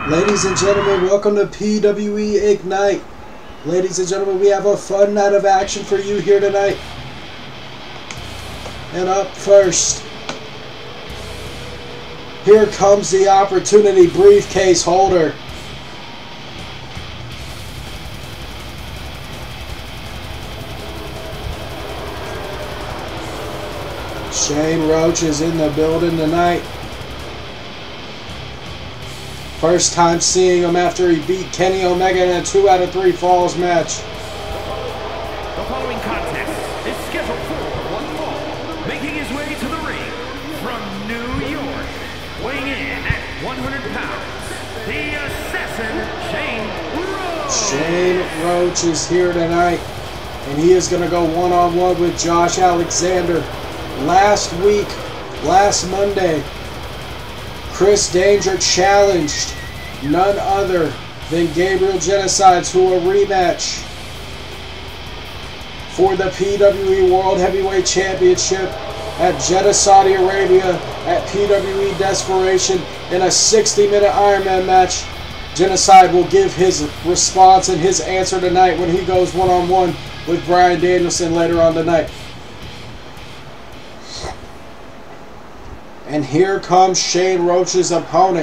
Ladies and gentlemen, welcome to PWE Ignite. Ladies and gentlemen, we have a fun night of action for you here tonight. And up first, here comes the Opportunity briefcase holder. Shane Roach is in the building tonight. First time seeing him after he beat Kenny Omega in a 2 out of 3 falls match. The following contest is scheduled for one fall. Making his way to the ring from New York, weighing in at 100 pounds, the Assassin, Shane Roach. Shane Roach is here tonight, and he is going to go one-on-one with Josh Alexander. Last Monday, Chris Danger challenged none other than Gabriel Genocide to a rematch for the PWE World Heavyweight Championship at Jeddah, Saudi Arabia at PWE Desperation in a 60-minute Ironman match. Genocide will give his response and his answer tonight when he goes one-on-one with Bryan Danielson later on tonight. And here comes Shane Roach's opponent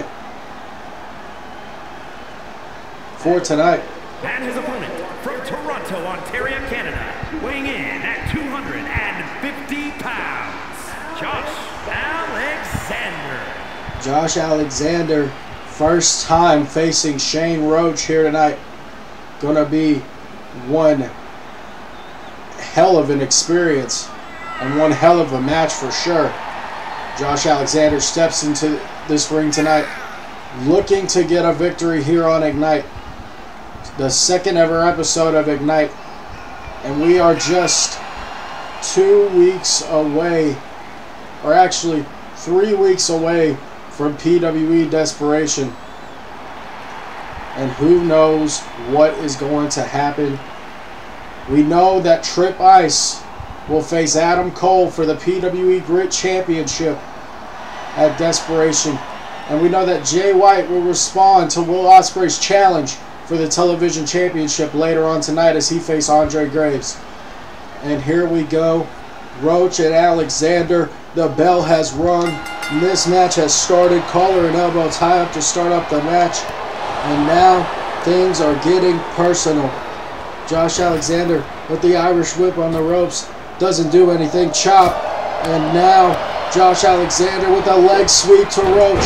for tonight. And his opponent from Toronto, Ontario, Canada, weighing in at 250 pounds, Josh Alexander. Josh Alexander, first time facing Shane Roach here tonight. Gonna be one hell of an experience and one hell of a match for sure. Josh Alexander steps into this ring tonight looking to get a victory here on Ignite. The second ever episode of Ignite. And we are just 2 weeks away, or actually 3 weeks away from PWE Desperation. And who knows what is going to happen. We know that Trip Ice will face Adam Cole for the PWE Grit Championship at Desperation. And we know that Jay White will respond to Will Ospreay's challenge for the Television Championship later on tonight as he faces Andre Graves. And here we go. Roach and Alexander. The bell has rung. And this match has started. Collar and elbow tie up to start up the match. And now things are getting personal. Josh Alexander with the Irish whip on the ropes. Doesn't do anything. Chop. And now Josh Alexander with a leg sweep to Roach.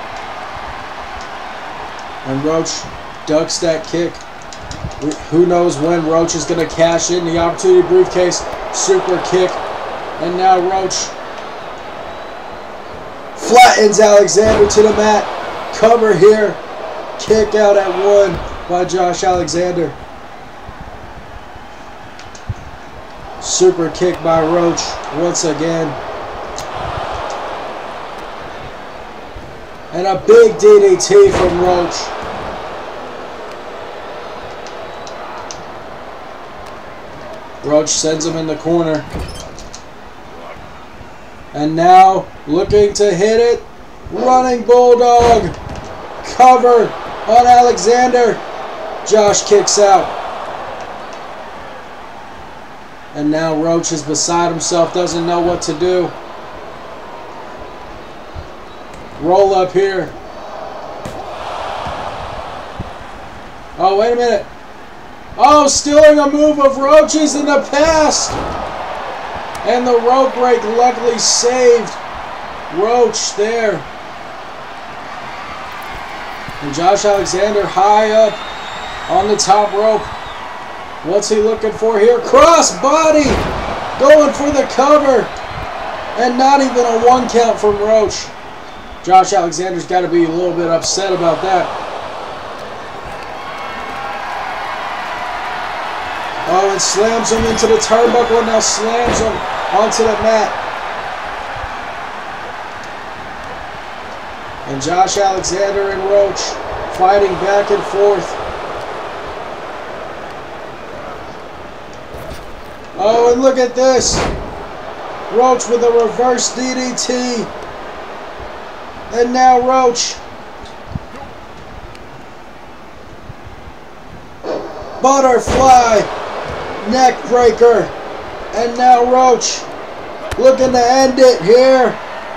And Roach ducks that kick. Who knows when Roach is going to cash in the Opportunity briefcase. Super kick. And now Roach flattens Alexander to the mat. Cover here. Kick out at 1 by Josh Alexander. Super kick by Roach once again. And a big DDT from Roach. Roach sends him in the corner. And now looking to hit it. Running Bulldog. Cover on Alexander. Josh kicks out. And now Roach is beside himself, doesn't know what to do. Roll up here. Oh, wait a minute. Oh, stealing a move of Roach's in the past. And the rope break luckily saved Roach there. And Josh Alexander high up on the top rope. What's he looking for here? Cross body! Going for the cover. And not even a 1 count from Roach. Josh Alexander's got to be a little bit upset about that. Oh, and slams him into the turnbuckle and now slams him onto the mat. And Josh Alexander and Roach fighting back and forth. Oh, and look at this. Roach with a reverse DDT. And now Roach Butterfly neck breaker. And now Roach looking to end it here.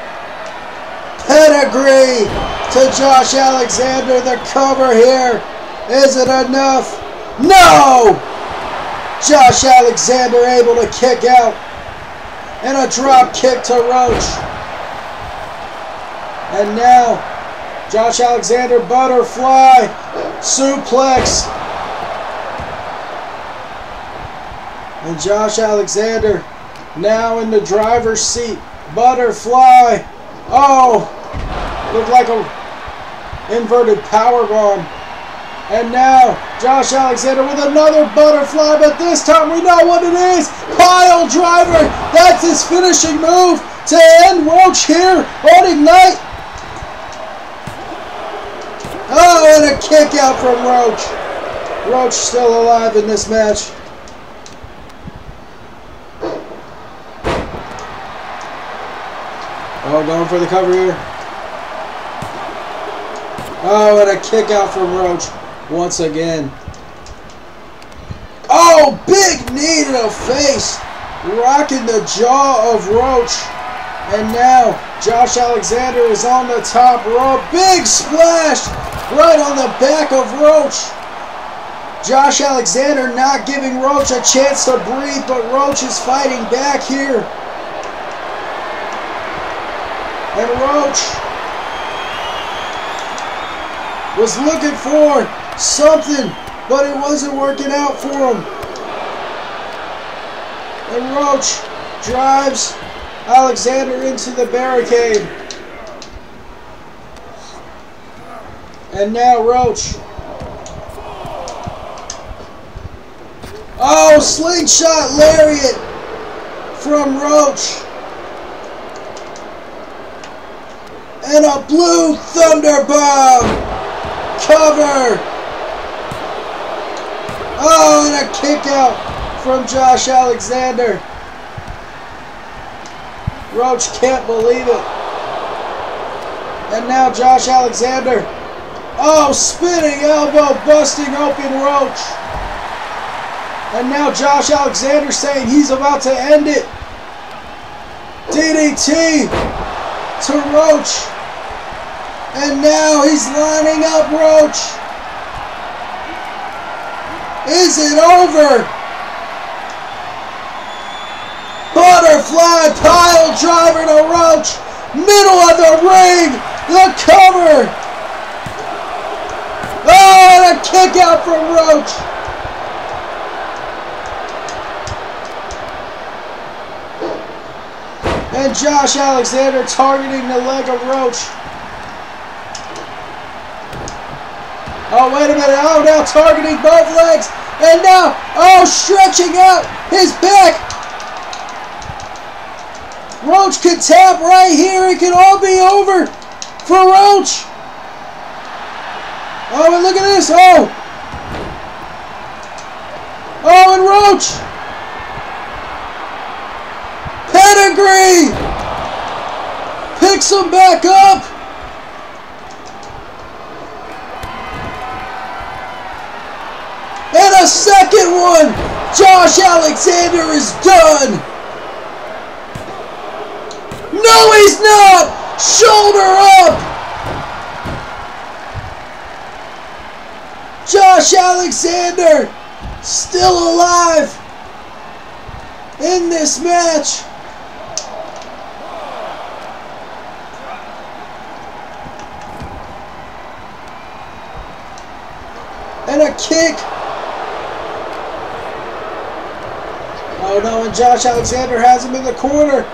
Pedigree to Josh Alexander. The cover here. Is it enough? No! Josh Alexander able to kick out. And a drop kick to Roach. And now Josh Alexander butterfly suplex. And Josh Alexander now in the driver's seat. Butterfly. Oh, looked like a inverted powerbomb. And now Josh Alexander with another butterfly, but this time we know what it is. Pile driver. That's his finishing move to end Roach here on Ignite. Oh, and a kick out from Roach. Roach still alive in this match. Oh, going for the cover here. Oh, and a kick out from Roach once again. Oh, big knee to the face. Rocking the jaw of Roach. And now Josh Alexander is on the top rope. Big splash right on the back of Roach. Josh Alexander not giving Roach a chance to breathe, but Roach is fighting back here. And Roach was looking for something, but it wasn't working out for him. And Roach drives Alexander into the barricade. And now Roach. Oh, slingshot lariat from Roach. And a blue thunder bomb. Cover. Oh, and a kick out from Josh Alexander. Roach can't believe it. And now Josh Alexander. Oh, spinning elbow busting open Roach. And now Josh Alexander saying he's about to end it. DDT to Roach. And now he's lining up Roach. Is it over? Butterfly pile driver to Roach. Middle of the ring. The cover. Oh, and a kick out from Roach. And Josh Alexander targeting the leg of Roach. Oh, wait a minute. Oh, now targeting both legs. And now, oh, stretching out his back. Roach could tap right here. It could all be over for Roach. Oh, and look at this. Oh. Oh, and Roach. Pedigree. Picks him back up. And a second one. Josh Alexander is done. No, he's not. Shoulder up. Josh Alexander still alive in this match. And a kick. Oh no, and Josh Alexander has him in the corner.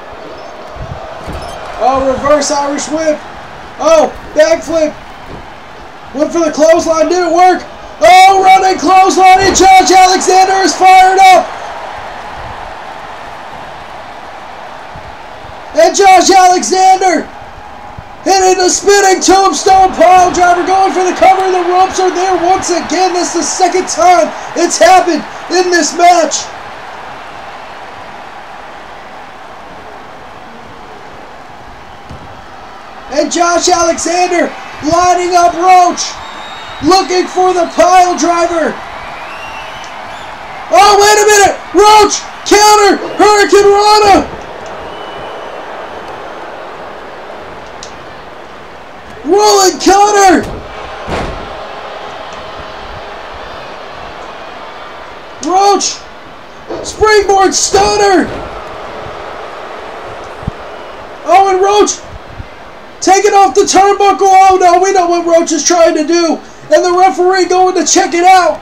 Oh, reverse Irish whip. Oh, backflip. Went for the clothesline, didn't work. Oh, running clothesline, and Josh Alexander is fired up. And Josh Alexander hitting the spinning tombstone pile driver, going for the cover. The ropes are there once again. This is the second time it's happened in this match. And Josh Alexander lining up Roach, looking for the pile driver. Oh, wait a minute! Roach! Counter! Hurricane Rana! Rolling cutter! Roach! Springboard stunner! Oh, and Roach taking off the turnbuckle. Oh no, we know what Roach is trying to do. And the referee going to check it out.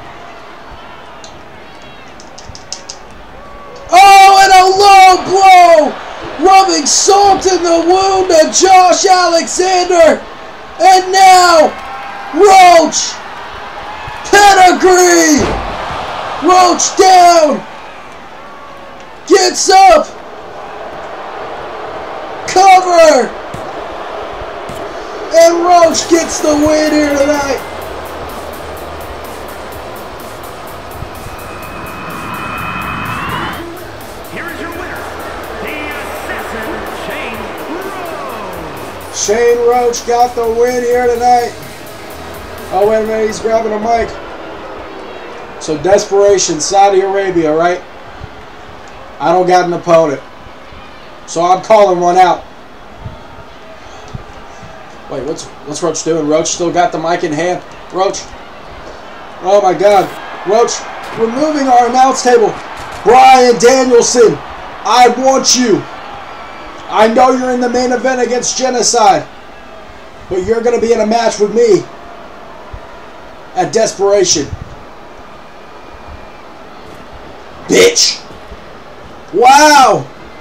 Oh, and a low blow! Rubbing salt in the wound of Josh Alexander. And now, Roach! Pedigree! Roach down! Gets up! Cover! And Roach gets the win here tonight. Here is your winner, the Assassin, Shane Roach. Shane Roach got the win here tonight. Oh, wait a minute, he's grabbing a mic. So Desperation, Saudi Arabia, right? I don't got an opponent. So I'm calling one out. Wait, what's Roach doing? Roach still got the mic in hand. Roach. Oh my God. Roach removing our announce table. Bryan Danielson, I want you. I know you're in the main event against Genocide, but you're going to be in a match with me at Desperation. Bitch. Wow.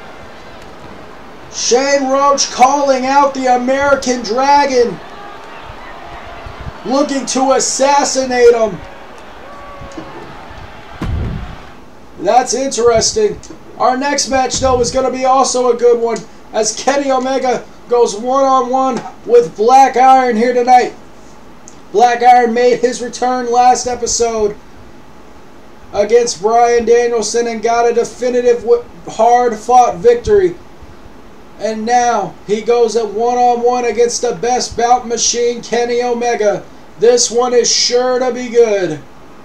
Shane Roach calling out the American Dragon, looking to assassinate him. That's interesting. Our next match, though, is going to be also a good one, as Kenny Omega goes one-on-one with Black Iron here tonight. Black Iron made his return last episode against Bryan Danielson and got a definitive, hard-fought victory. And now he goes at one-on-one against the best bout machine, Kenny Omega. This one is sure to be good.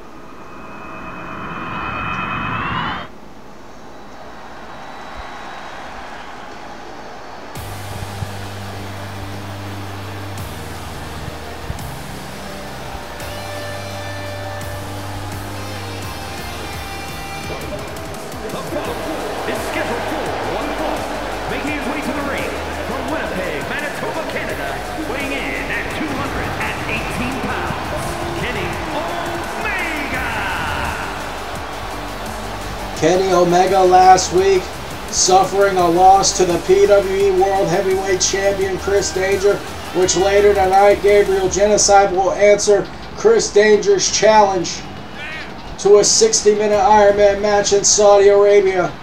Kenny Omega last week suffering a loss to the PWE World Heavyweight Champion Chris Danger, which later tonight Gabriel Genocide will answer Chris Danger's challenge to a 60-minute Iron Man match in Saudi Arabia.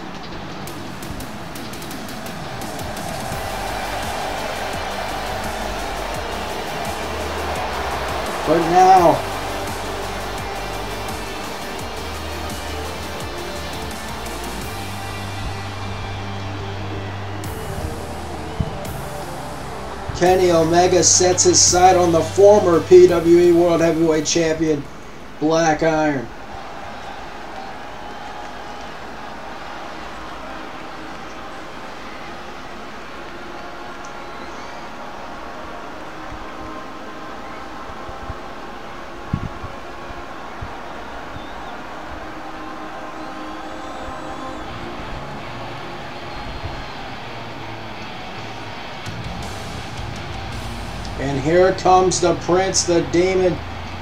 But now, Kenny Omega sets his sight on the former PWE World Heavyweight Champion, Black Iron. And here comes the Prince, the Demon.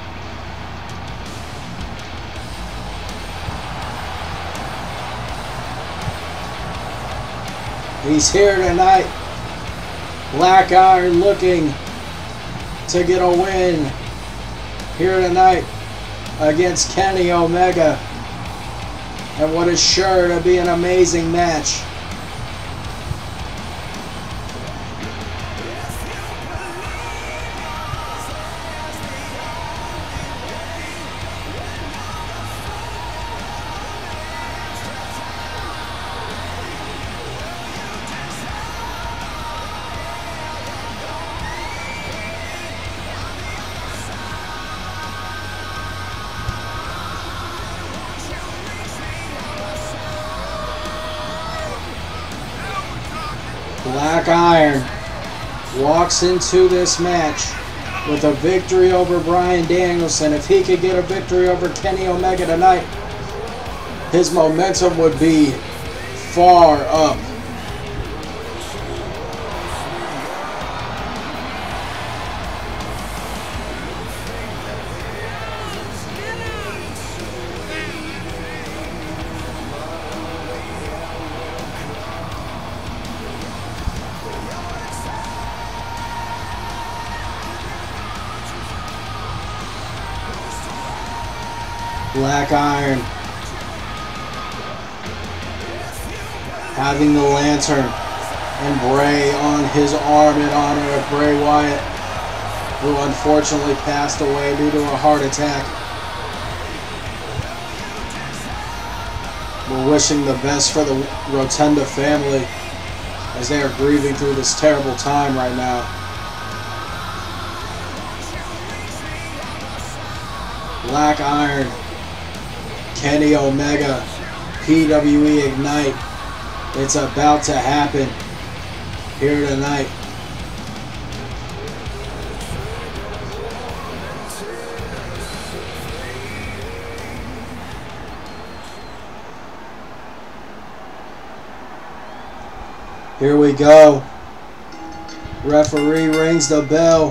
He's here tonight. Black Iron looking to get a win here tonight against Kenny Omega. And what is sure to be an amazing match. Black Iron walks into this match with a victory over Bryan Danielson. If he could get a victory over Kenny Omega tonight, his momentum would be far up. Black Iron having the lantern and Bray on his arm in honor of Bray Wyatt, who unfortunately passed away due to a heart attack. We're wishing the best for the Rotunda family as they are grieving through this terrible time right now. Black Iron, Kenny Omega, PWE Ignite. It's about to happen here tonight. Here we go. Referee rings the bell.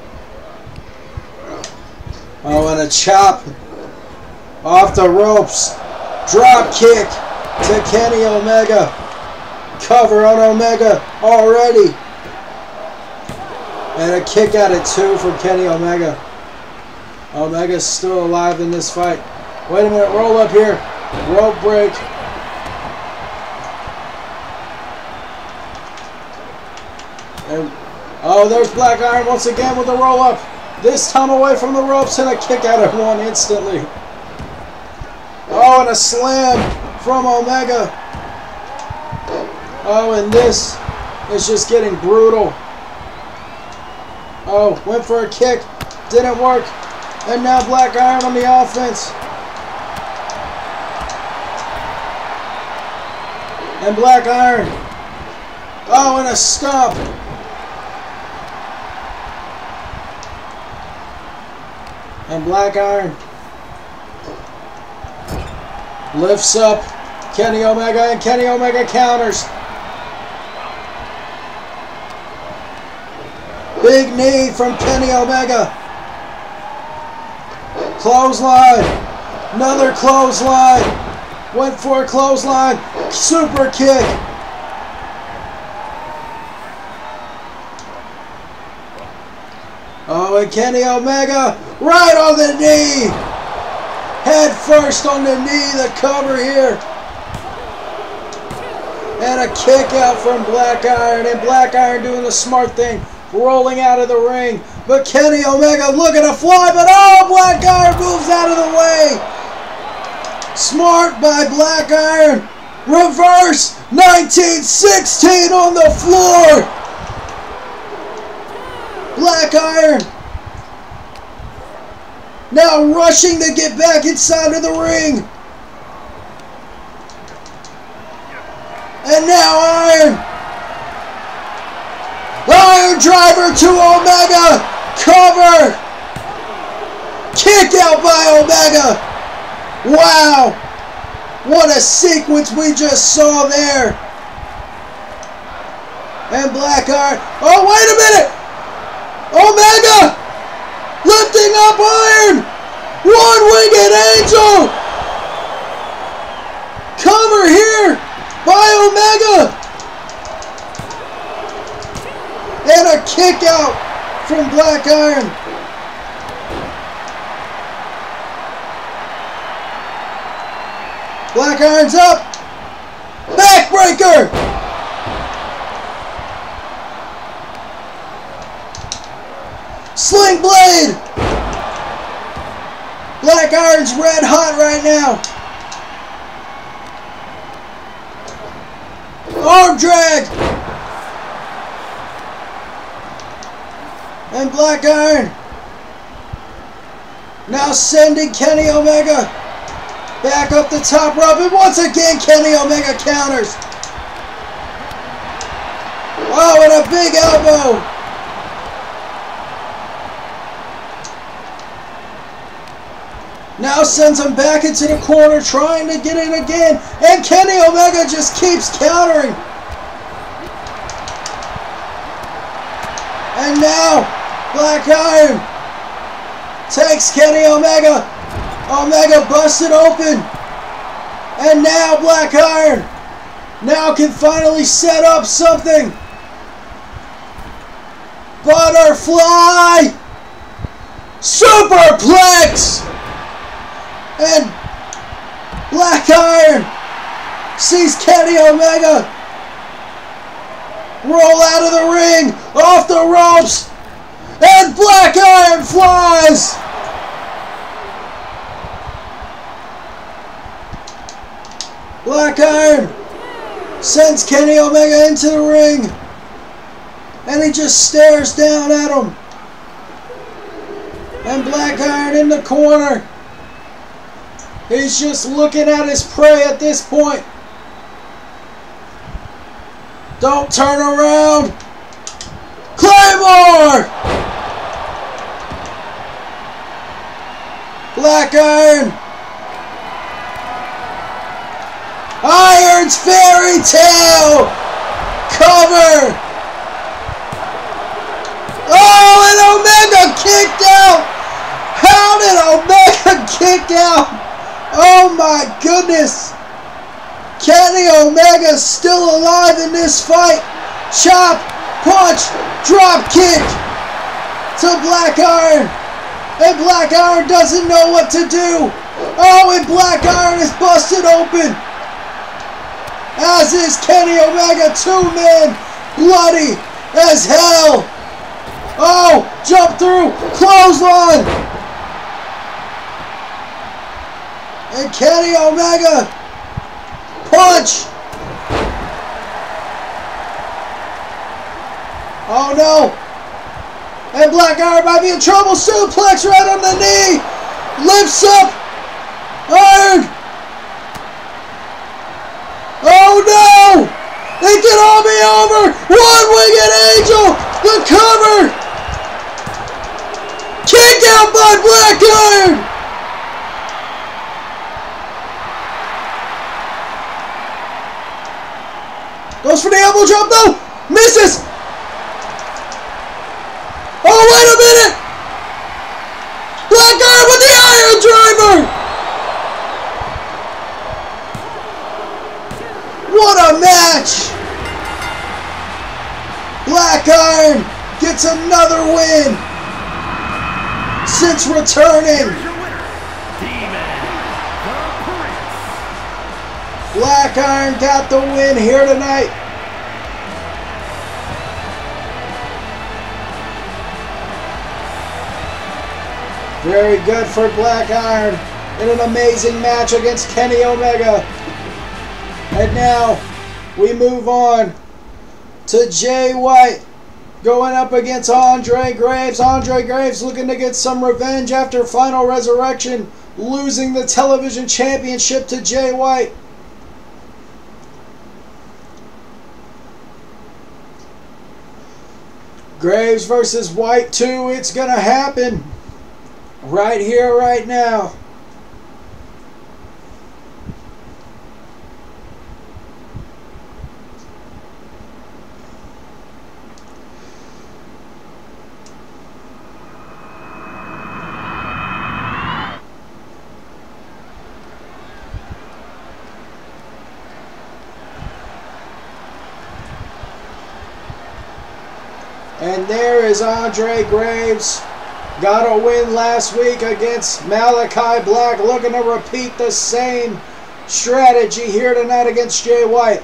Oh, and a chop off the ropes. Drop kick to Kenny Omega. Cover on Omega already. And a kick out at 2 from Kenny Omega. Omega's still alive in this fight. Wait a minute, roll up here. Rope break. And, oh, there's Black Iron once again with a roll up. This time away from the ropes and a kick out at 1 instantly. Oh, and a slam from Omega. Oh, and this is just getting brutal. Oh, went for a kick. Didn't work. And now Black Iron on the offense. And Black Iron. Oh, and a stomp. And Black Iron lifts up Kenny Omega, and Kenny Omega counters. Big knee from Kenny Omega. Clothesline. Another clothesline. Went for a clothesline. Super kick. Oh, and Kenny Omega right on the knee. Head first on the knee, the cover here. And a kick out from Black Iron. And Black Iron doing the smart thing, rolling out of the ring. But Kenny Omega looking to fly, but oh, Black Iron moves out of the way. Smart by Black Iron. Reverse 1916 on the floor. Black Iron now rushing to get back inside of the ring. And now Iron. Iron driver to Omega. Cover. Kick out by Omega. Wow. What a sequence we just saw there. And Black Iron. Oh, wait a minute. Omega lifting up Iron. One-winged angel. Cover here by Omega. And a kick out from Black Iron. Black Iron's up. Backbreaker. Sling blade. Black Iron's red hot right now. Arm drag. And Black Iron now sending Kenny Omega back up the top rope. And once again, Kenny Omega counters. Oh, and a big elbow. Now sends him back into the corner, trying to get in again. And Kenny Omega just keeps countering. And now, Black Iron takes Kenny Omega. Omega busted open. And now Black Iron now can finally set up something. Butterfly Superplex. And Black Iron sees Kenny Omega roll out of the ring, off the ropes, and Black Iron flies. Black Iron sends Kenny Omega into the ring, and he just stares down at him. And Black Iron in the corner. He's just looking at his prey at this point. Don't turn around. Claymore! Black Iron. Iron's Fairy Tale. Cover. Oh, and Omega kicked out. How did Omega kick out? Oh my goodness. Kenny Omega's still alive in this fight. Chop, punch, drop kick to Black Iron. And Black Iron doesn't know what to do. Oh, and Black Iron is busted open. As is Kenny Omega, 2 men, bloody as hell. Oh, jump through, clothesline. And Kenny Omega, punch. Oh no. And Black Iron might be in trouble. Suplex right on the knee. Lifts up. Iron. Oh no. It can all be over. One-winged angel. The cover. Kick out by Black Iron. Goes for the elbow drop, though. Misses. Oh, wait a minute. Black Iron with the Iron Driver. What a match. Black Iron gets another win since returning. Black Iron got the win here tonight. Very good for Black Iron in an amazing match against Kenny Omega. And now we move on to Jay White going up against Andre Graves. Andre Graves looking to get some revenge after Final Resurrection, losing the television championship to Jay White. Graves versus White 2, it's going to happen right here, right now. And there is Andre Graves. Got a win last week against Malachi Black. Looking to repeat the same strategy here tonight against Jay White.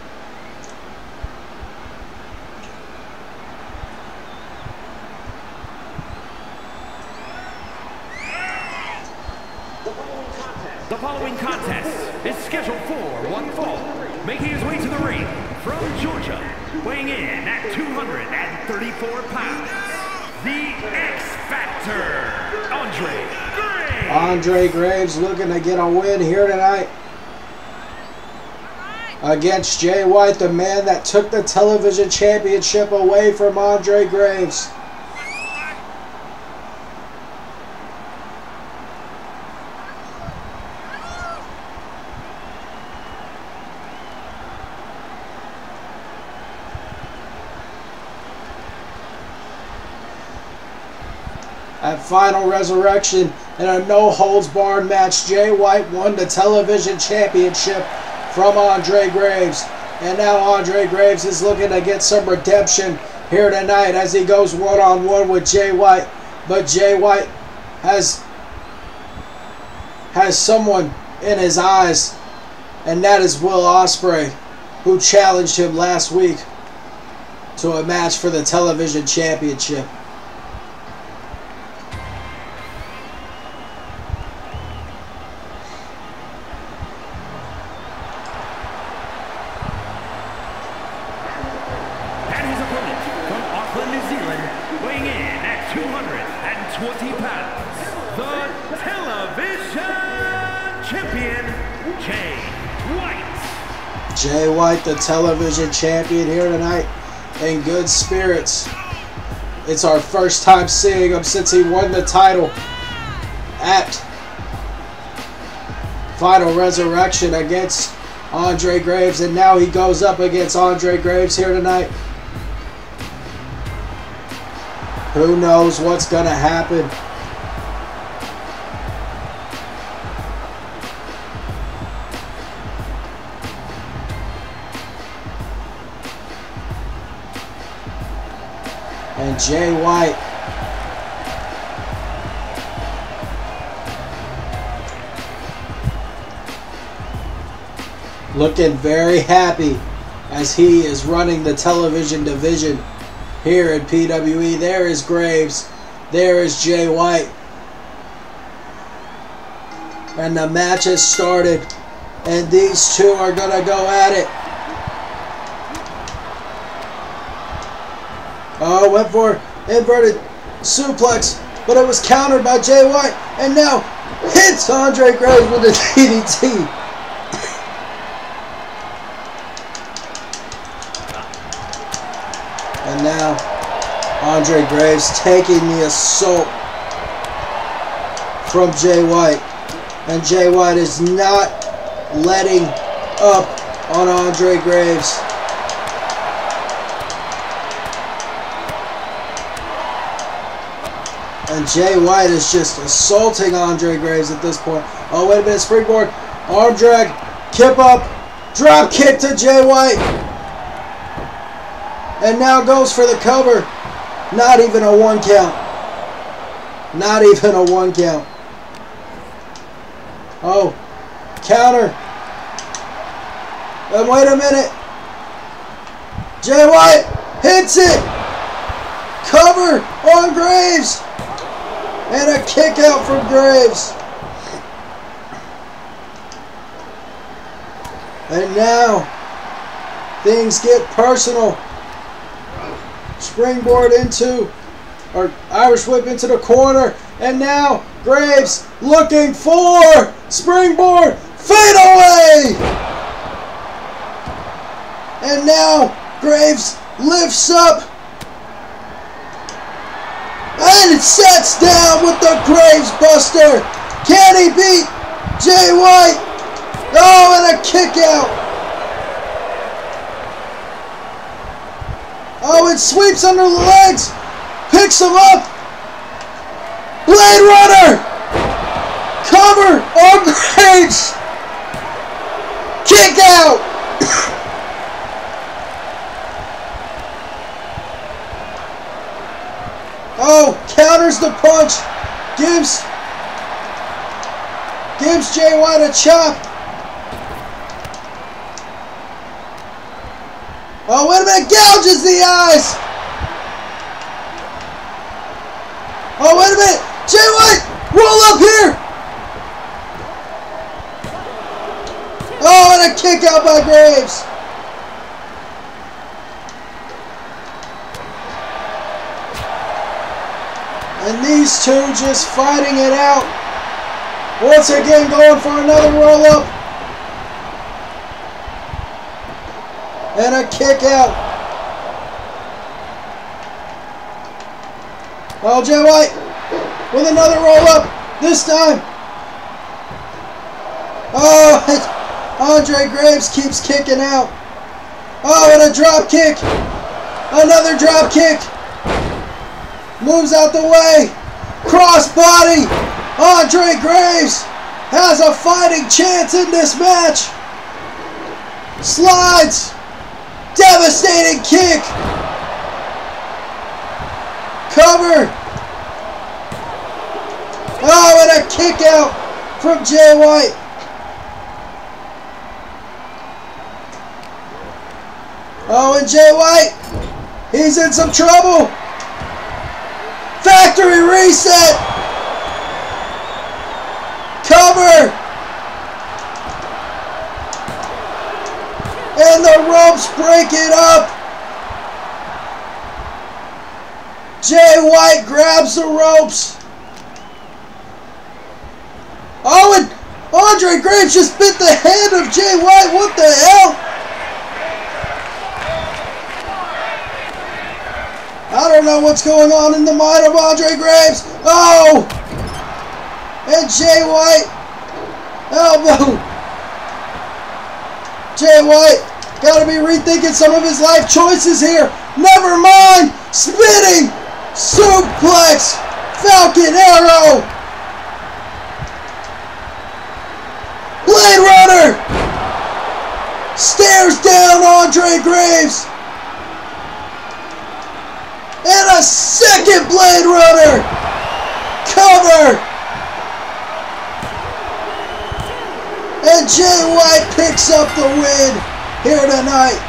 The following contest is scheduled for one fall. Making his way to the ring from Georgia, weighing in at 234 pounds, the X Factor, Andre Graves. Andre Graves looking to get a win here tonight. against Jay White, the man that took the television championship away from Andre Graves. At Final Resurrection, in a no-holds-barred match, Jay White won the television championship from Andre Graves. And now Andre Graves is looking to get some redemption here tonight as he goes one-on-one with Jay White. But Jay White has someone in his eyes, and that is Will Ospreay, who challenged him last week to a match for the television championship. Jay White, the television champion, here tonight in good spirits. It's our first time seeing him since he won the title at Final Resurrection against Andre Graves, and now he goes up against Andre Graves here tonight. Who knows what's going to happen? And Jay White looking very happy as he is running the television division here at PWE. There is Graves. There is Jay White. And the match has started. And these two are going to go at it. Oh, went for inverted suplex, but it was countered by Jay White, and now hits Andre Graves with a DDT. And now Andre Graves taking the assault from Jay White, and Jay White is not letting up on Andre Graves. And Jay White is just assaulting Andre Graves at this point. Oh, wait a minute. Springboard. Arm drag. Kip up. Drop kick to Jay White. And now goes for the cover. Not even a 1 count. Not even a 1 count. Oh. Counter. And wait a minute. Jay White hits it. Cover on Graves. And a kick out from Graves. And now things get personal. Springboard into, or Irish whip into the corner. And now Graves looking for springboard fadeaway. And now Graves lifts up. And it sets down with the Graves Buster. Can he beat Jay White? Oh, and a kick out. Oh, it sweeps under the legs. Picks him up. Blade Runner. Cover on Graves. Kick out. Oh, counters the punch. Gives Jay White a chop. Oh, wait a minute. Gouges the eyes. Oh, wait a minute. Jay White, roll up here. Oh, and a kick out by Graves. And these two just fighting it out. Once again going for another roll-up. And a kick out. Oh, Jay White with another roll up. This time. Oh, Andre Graves keeps kicking out. Oh, and a drop kick. Another drop kick. Moves out the way. Crossbody. Andre Graves has a fighting chance in this match. Slides. Devastating kick. Cover. Oh, and a kick out from Jay White. Oh, and Jay White, he's in some trouble. Factory reset. Cover. And the ropes break it up. Jay White grabs the ropes. Oh, and Andre Graves just bit the head of Jay White. What the hell? I don't know what's going on in the mind of Andre Graves. Oh! And Jay White. Elbow. Jay White got to be rethinking some of his life choices here. Never mind. Spinning. Suplex. Falcon Arrow. Blade Runner. Stares down Andre Graves. And a second Blade Runner. Cover. And Jay White picks up the win here tonight.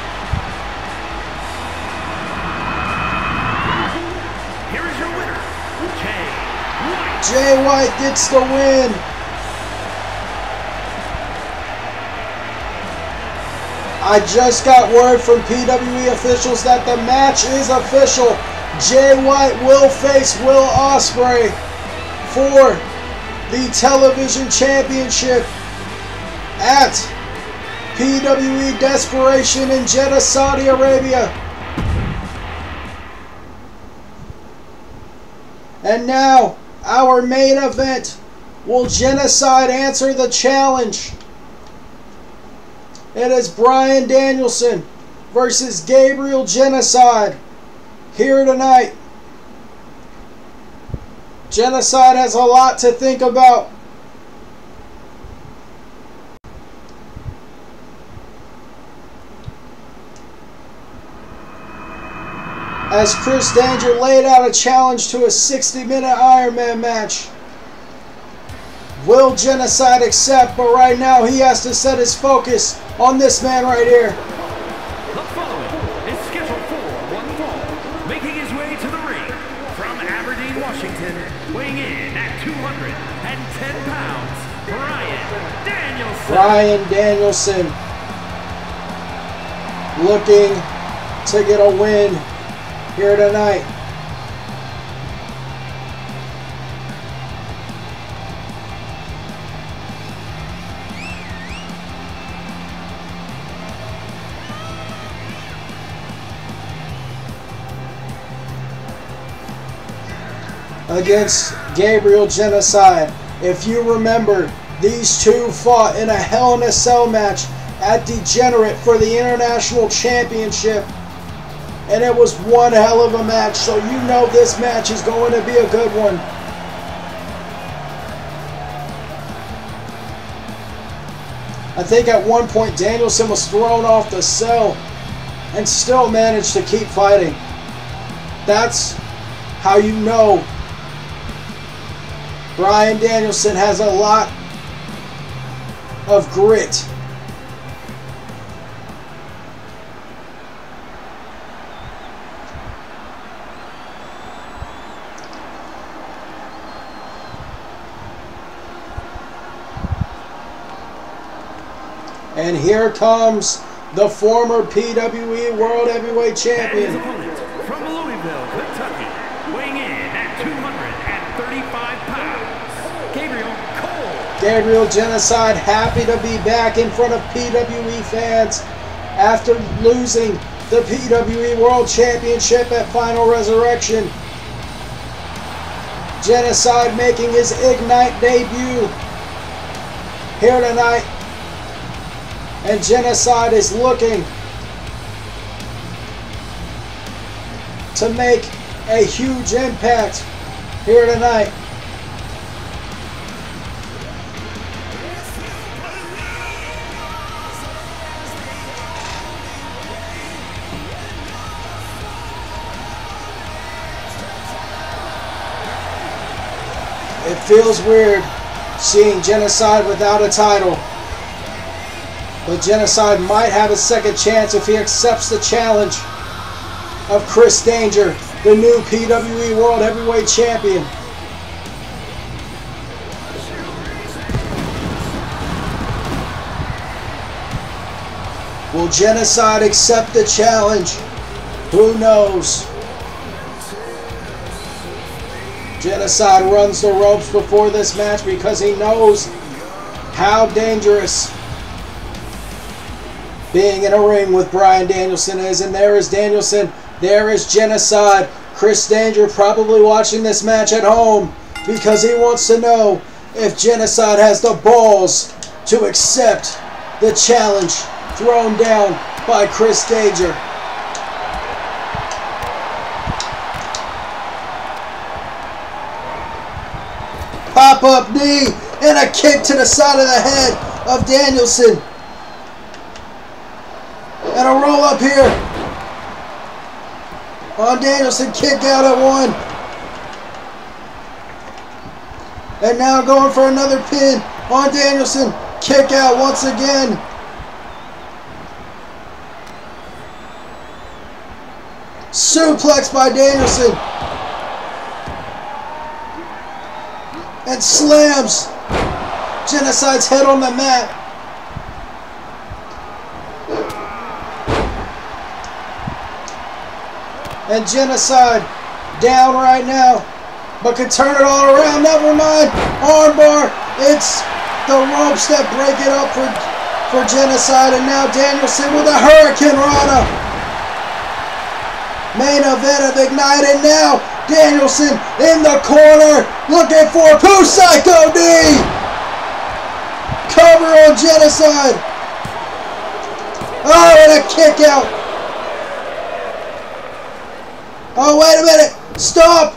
Here is your winner, Jay White. Jay White gets the win. I just got word from PWE officials that the match is official. Jay White will face Will Ospreay for the television championship at PWE Desperation in Jeddah, Saudi Arabia. And now, our main event. Will Genocide answer the challenge? It is Bryan Danielson versus Gabriel Genocide here tonight. Genocide has a lot to think about. As Chris Danger laid out a challenge to a 60-minute Iron Man match. Will Genocide accept? But right now he has to set his focus on this man right here. The following is scheduled for one fall, making his way to the ring from Aberdeen, Washington, weighing in at 210 pounds, Bryan Danielson. Bryan Danielson looking to get a win here tonight. Against Gabriel Genocide. If you remember, these two fought in a Hell in a Cell match at Degenerate for the International Championship. And it was one hell of a match, so you know this match is going to be a good one. I think at one point Danielson was thrown off the cell and still managed to keep fighting. That's how you know Bryan Danielson has a lot of grit. And here comes the former PWE World Heavyweight Champion. And his opponent from Louisville, Kentucky, weighing in at 235 pounds, Gabriel Cole. Gabriel Genocide happy to be back in front of PWE fans after losing the PWE World Championship at Final Resurrection. Genocide making his Ignite debut here tonight. And Genocide is looking to make a huge impact here tonight. It feels weird seeing Genocide without a title. But Genocide might have a second chance if he accepts the challenge of Chris Danger, the new PWE World Heavyweight Champion. Will Genocide accept the challenge? Who knows? Genocide runs the ropes before this match because he knows how dangerous being in a ring with Bryan Danielson is. And there is Danielson. There is Genocide. Chris Danger probably watching this match at home because he wants to know if Genocide has the balls to accept the challenge thrown down by Chris Danger. Pop-up knee and a kick to the side of the head of Danielson. And a roll up here on Danielson. Kick out at one. And now going for another pin on Danielson. Kick out once again. Suplex by Danielson. And slams Genocide's head on the mat. And Genocide down right now, but can turn it all around. Never mind. Armbar. It's the ropes that break it up for Genocide. And now Danielson with a Hurricane Rana. Main event of Ignite. And now Danielson in the corner looking for Psycho D. Cover on Genocide. Oh, and a kick out. Oh, wait a minute. Stop.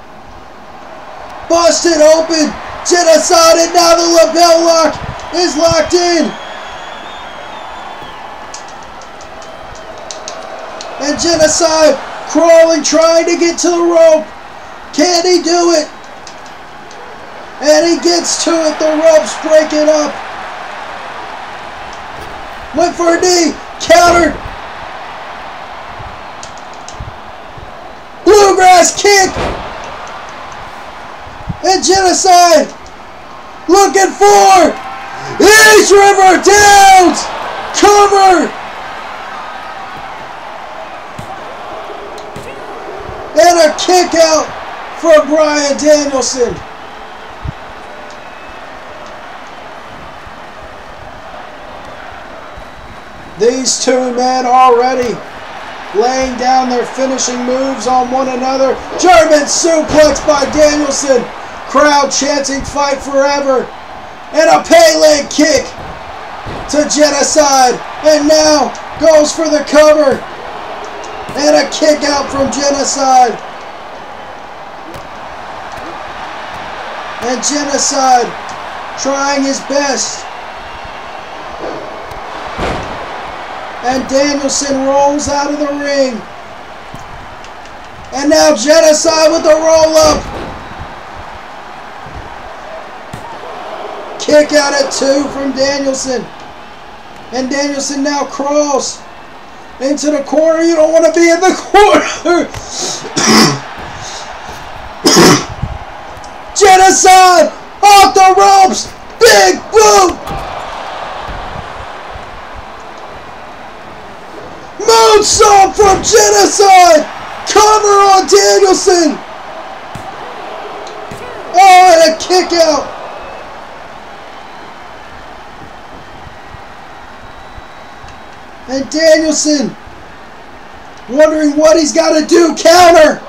Busted open. Genocide, and now the lapel lock is locked in. And Genocide crawling, trying to get to the rope. Can he do it? And he gets to it. The ropes breaking up. Went for a knee. Countered. Bluegrass kick. And Genocide looking for East River Downs. Cover. And a kick out for Bryan Danielson. These two men already laying down their finishing moves on one another. German suplex by Danielson. Crowd chanting fight forever. And a Pele kick to Genocide. And now goes for the cover. And a kick out from Genocide. And Genocide trying his best. And Danielson rolls out of the ring. And now Genocide with the roll up. Kick out at 2 from Danielson. And Danielson now crawls into the corner. You don't want to be in the corner. Genocide off the ropes. Big boot. Moonsault from Genocide. Cover on Danielson. Oh, and a kick out. And Danielson wondering what he's got to do. Counter.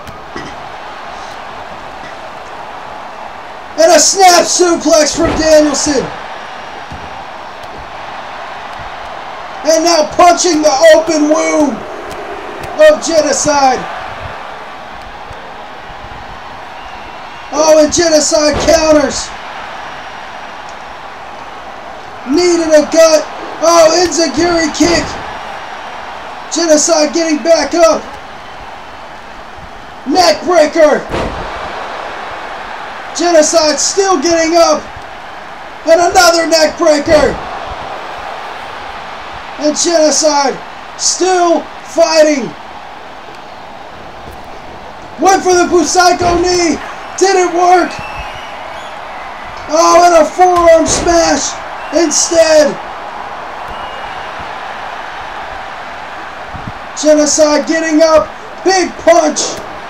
And a snap suplex from Danielson. And now punching the open wound of Genocide. Oh, and Genocide counters. Knee to the gut. Oh, enziguri kick. Genocide getting back up. Neck breaker. Genocide still getting up. And another neck breaker. And Genocide still fighting. Went for the Busaiku knee. Didn't work. Oh, and a forearm smash instead. Genocide getting up. Big punch.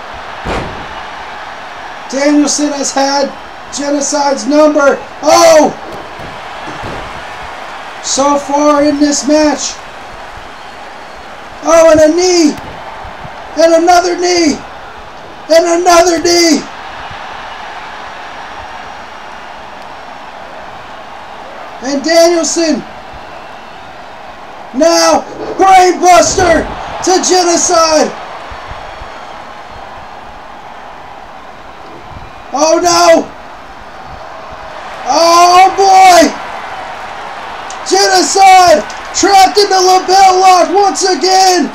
Danielson has had Genocide's number. Oh! So far in this match. Oh, and a knee. And another knee. And another knee. And Danielson. Now, brainbuster to Genocide. Oh no. Oh boy. Genocide trapped in the lapel lock once again.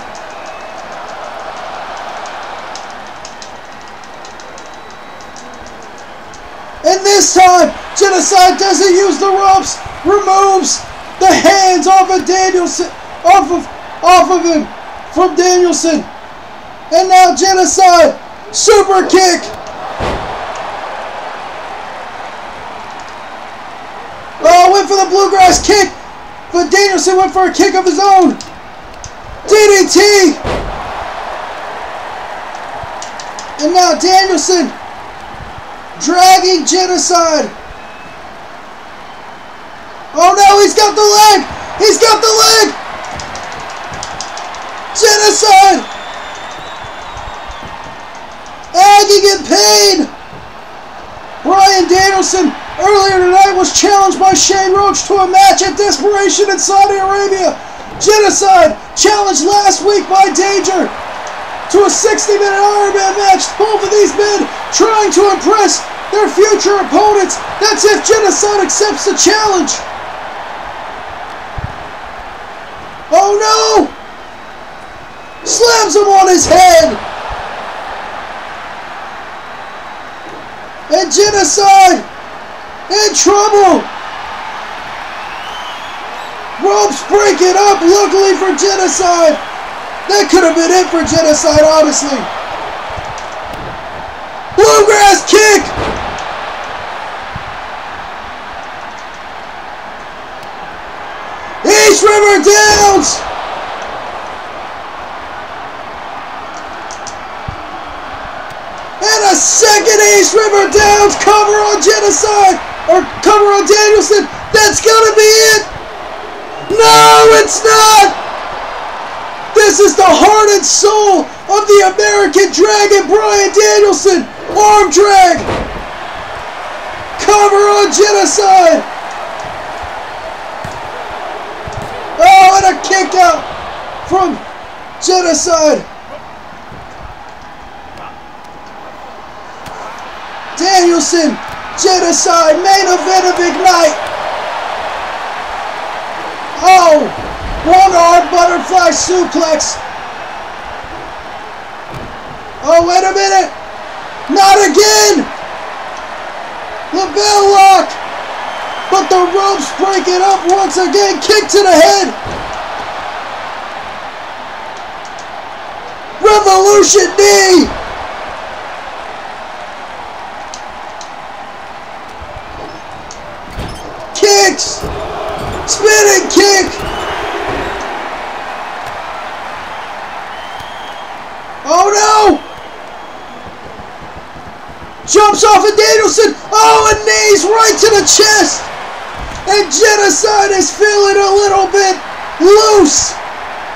And this time, Genocide doesn't use the ropes, removes the hands off of Danielson, off of him from Danielson. And now Genocide, super kick. Oh, went for the bluegrass kick, but Danielson went for a kick of his own. DDT. And now Danielson dragging Genocide. Oh no, he's got the leg! He's got the leg! Genocide! Agging in pain! Bryan Danielson earlier tonight was challenged by Shane Roach to a match at Desperation in Saudi Arabia. Genocide challenged last week by Danger to a 60-minute Iron Man match. Both of these men trying to impress their future opponents. That's if Genocide accepts the challenge. Oh no! Slams him on his head. And Genocide in trouble. Ropes break it up. Luckily for Genocide. That could have been it for Genocide, honestly. Bluegrass kick. East River Downs! And a second East River Downs cover on Genocide! Or cover on Danielson! That's gonna be it! No, it's not! This is the heart and soul of the American Dragon, Bryan Danielson! Arm drag! Cover on Genocide! Oh, and a kick out from Genocide. Danielson, Genocide, main event of Ignite. Oh, one arm butterfly suplex. Oh, wait a minute. Not again. Lapel lock. But the ropes break it up once again. Kick to the head. Revolution knee. Kicks. Spinning kick. Oh no. Jumps off of Danielson. Oh, and knees right to the chest. And Genocide is feeling a little bit loose.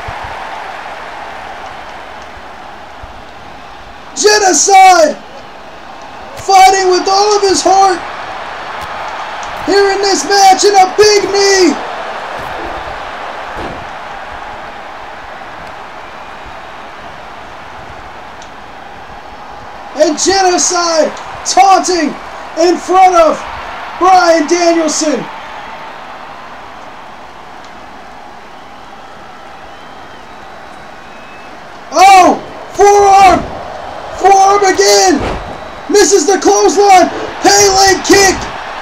Genocide! Fighting with all of his heart here in this match, and a big knee. And Genocide taunting in front of Bryan Danielson. Oh, forearm! Forearm again! Misses the clothesline! Hey, leg kick!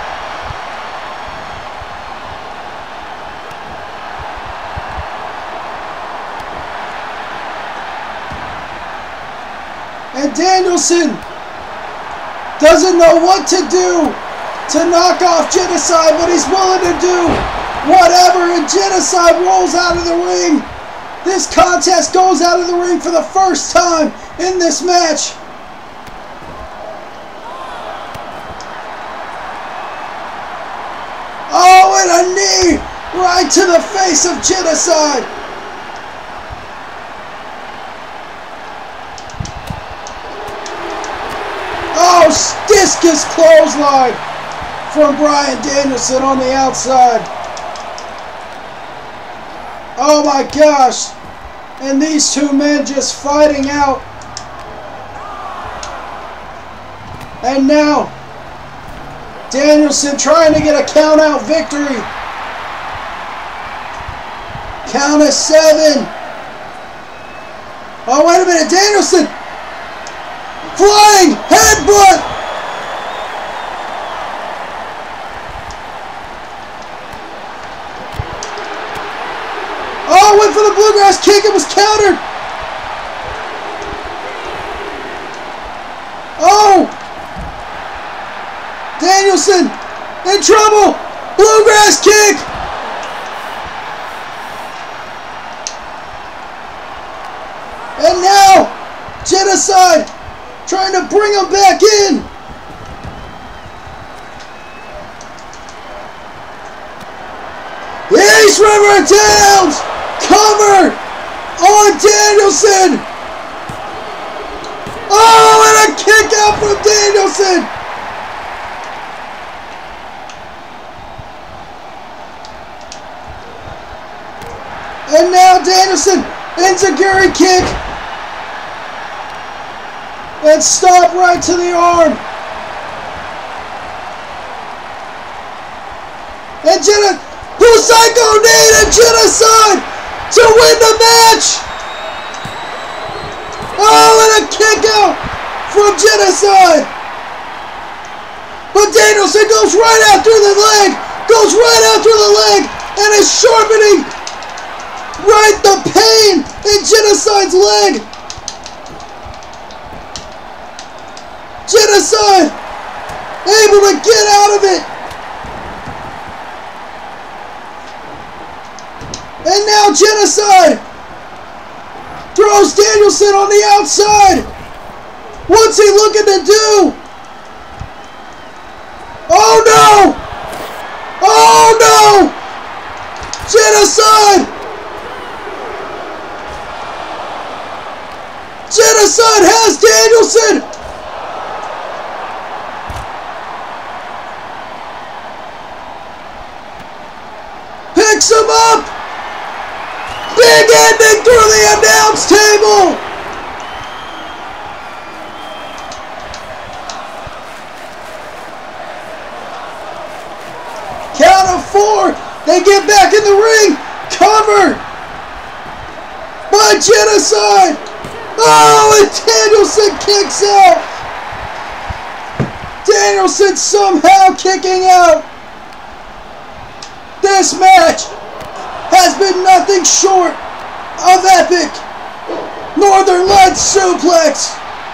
And Danielson doesn't know what to do to knock off Genocide, but he's willing to do whatever, and Genocide rolls out of the ring. This contest goes out of the ring for the first time in this match. Oh, and a knee right to the face of Genocide. Oh, discus clothesline from Bryan Danielson on the outside. Oh my gosh. And these two men just fighting out. And now Danielson trying to get a count out victory. Count of 7. Oh, wait a minute. Danielson. Flying headbutt. Oh, went for the bluegrass kick. It was countered. Oh. Danielson in trouble. Bluegrass kick. And now Genocide trying to bring him back in. East River Towns cover on Danielson. Oh, and a kick out from Danielson. And now Danielson, enziguri kick. And stop right to the arm. And Psycho knee to Genocide to win the match. Oh, and a kick out from Genocide. But Danielson goes right after the leg. Goes right after the leg and is sharpening right the pain in Genocide's leg. Genocide able to get out of it. And now Genocide throws Danielson on the outside. What's he looking to do? Oh no! Oh no! Genocide! Genocide has Danielson! Picks him up! Big ending through the announce table! Count of 4. They get back in the ring. Covered by Genocide. Oh, and Danielson kicks out. Danielson somehow kicking out. This match has been nothing short of epic. Northern Lights suplex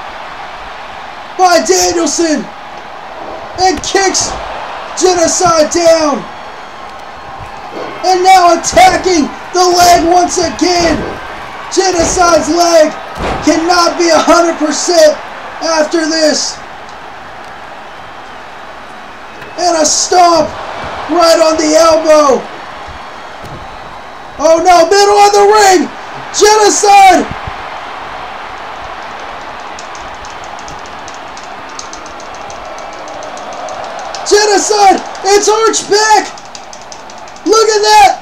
by Danielson and kicks Genocide down. And now attacking the leg once again. Genocide's leg cannot be 100% after this. And a stomp right on the elbow. Oh no, middle of the ring. Genocide. Genocide! It's arched back! Look at that!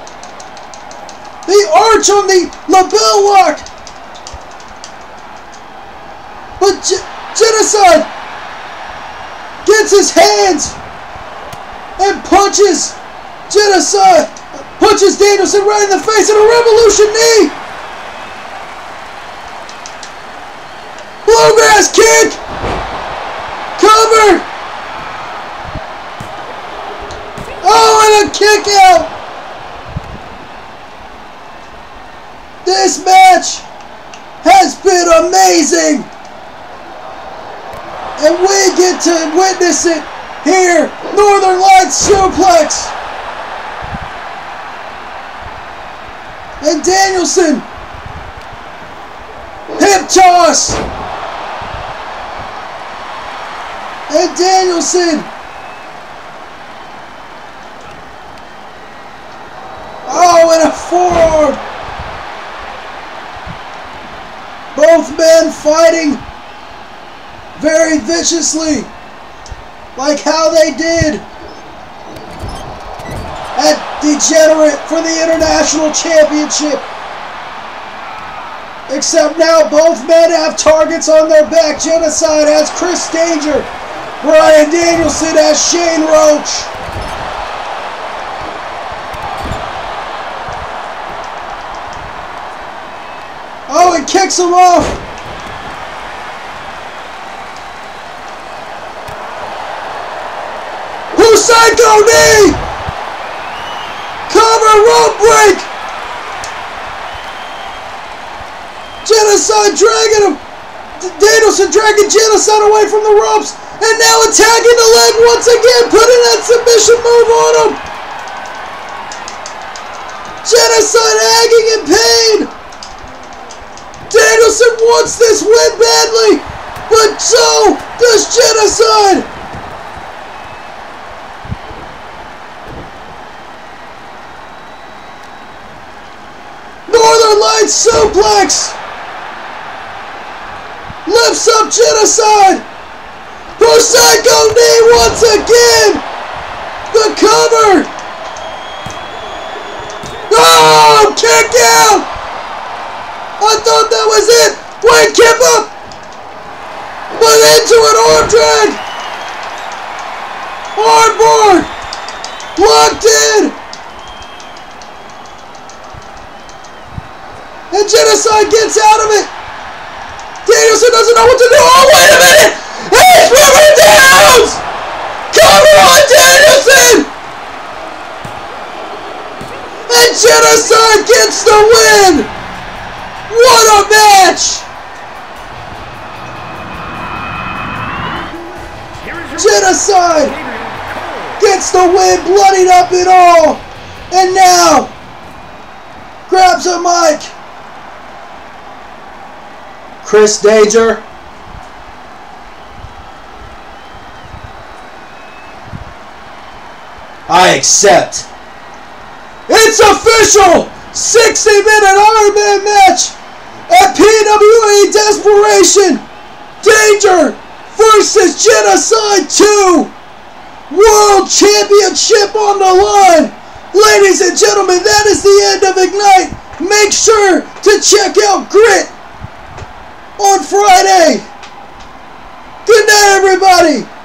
The arch on the label lock! But Genocide gets his hands and punches Genocide, punches Danielson right in the face in a Revolution knee! Bluegrass kick! Cover! Oh, and a kick out! This match has been amazing! And we get to witness it here. Northern Lights suplex. And Danielson. Hip toss. And Danielson. Oh, and a forearm. Both men fighting very viciously, like how they did at Degenerate for the International Championship. Except now both men have targets on their back. Genocide has Chris Danger. Bryan Danielson has Shane Roach. Oh, and kicks him off. Psycho knee! Cover, rope break! Genocide dragging him! Danielson dragging Genocide away from the ropes! And now attacking the leg once again, putting that submission move on him! Genocide hanging in pain! Danielson wants this win badly, but so does Genocide! Northern Lights suplex! Lifts up Genocide! Psycho knee once again! The cover! Oh! Kick out! I thought that was it! Wait, keep up! But into an arm drag! Armbar! Locked in! And Genocide gets out of it! Danielson doesn't know what to do! Oh, wait a minute! He's moving down! Cover on Danielson! And Genocide gets the win! What a match! Genocide gets the win, bloodied up and all! And now, grabs a mic. Chris Danger. I accept. It's official! 60-minute Iron Man match at PWE Desperation. Danger versus Genocide 2. World Championship on the line. Ladies and gentlemen, that is the end of Ignite. Make sure to check out Grit on Friday. Good night, everybody.